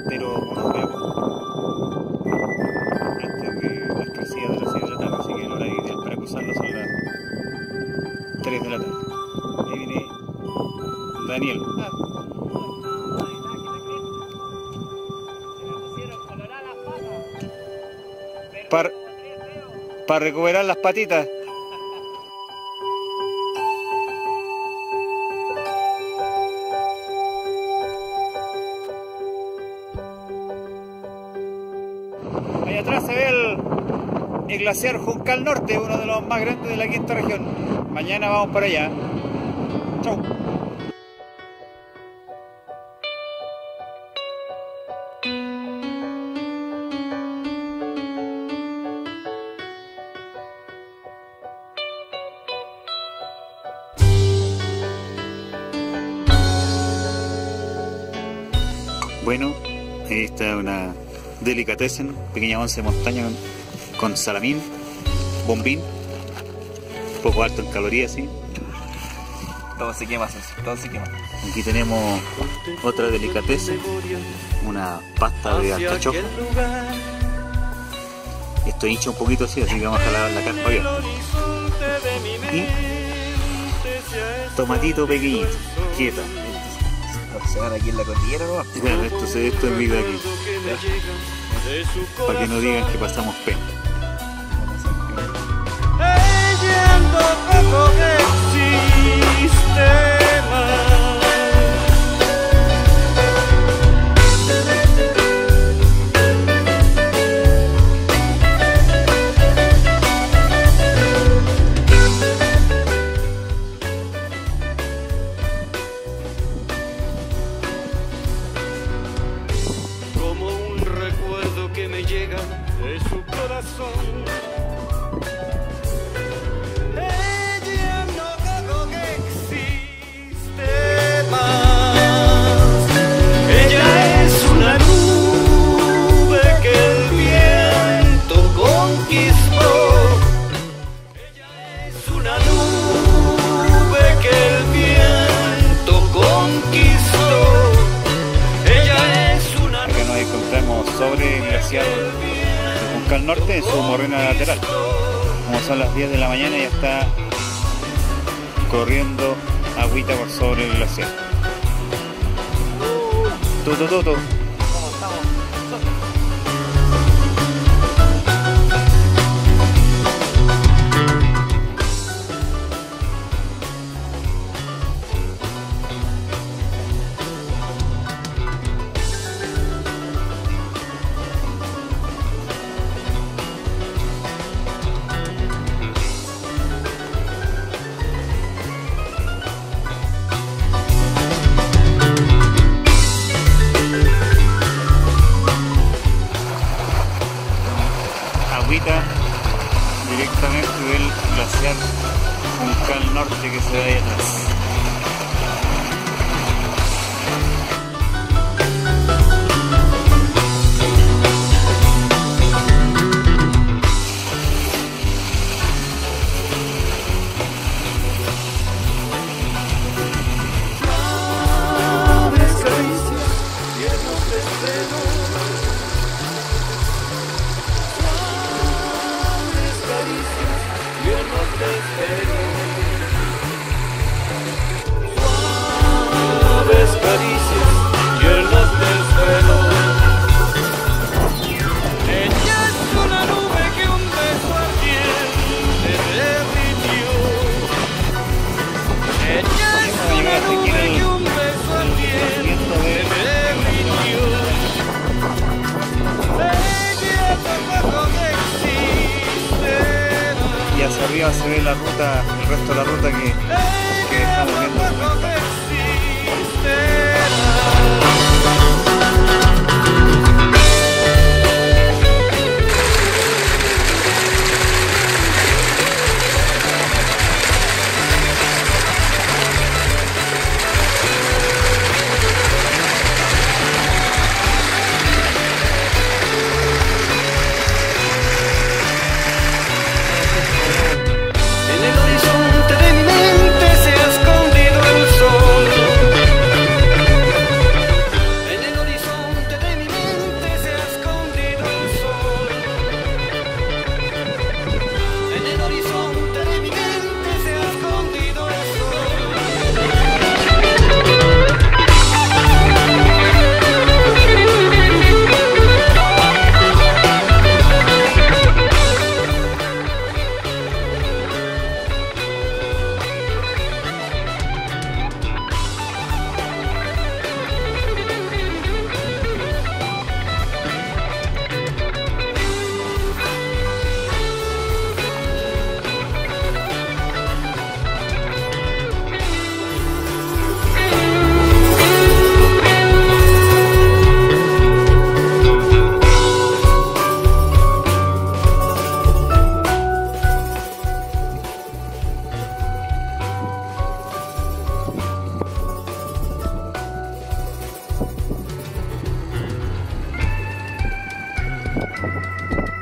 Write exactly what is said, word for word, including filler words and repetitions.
pero unos huevos antes de las crecidas de las seis de la tarde, así que la hora ideal para cruzarlo son las tres de la tarde. Ahí viene Daniel. Para pa recuperar las patitas. Ahí atrás se ve el, el glaciar Juncal Norte, uno de los más grandes de la quinta región. Mañana vamos para allá. Chau. Bueno, esta es una delicatessen, pequeña once de montaña con, con salamín, bombín, un poco alto en calorías, ¿sí? Todo se quema, todo se quema. Aquí tenemos otra delicatessen, una pasta de alcachofa. Esto hincha un poquito así, así que vamos a jalar la carpa abierta. Y tomatito pequeñito, quieta. Se van aquí en la cordillera, ¿no? Claro, esto, se, esto es vida aquí. Para que no digan que pasamos pena. De su corazón, ella no creo que existe más. Ella es una nube que el viento conquistó. Ella es una nube que el viento conquistó. Ella es una nube. Acá nos encontramos sobre el glaciar Juncal Norte en su morrena lateral. Como son las diez de la mañana, ya está corriendo agüita por sobre el glaciar. Tutu tutu. Directamente del glaciar Juncal Norte que se ve ahí atrás. Suaves caricias, llenas de celo. Ella es una nube que un beso ardiente derritió. Ella es una nube que un beso ardiente derritió. Ella tampoco existe. Y hacia arriba se ve la ruta, el resto de la ruta que, que estamos viendo. En el horizonte de mi mente se ha escondido el sol. Chao.